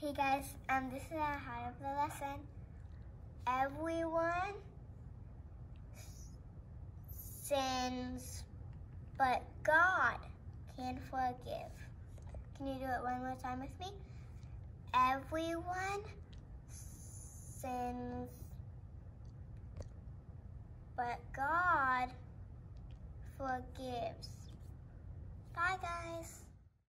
Hey guys, this is our heart of the lesson. Everyone sins, but God can forgive. Can you do it one more time with me? Everyone sins, but God forgives. Bye guys.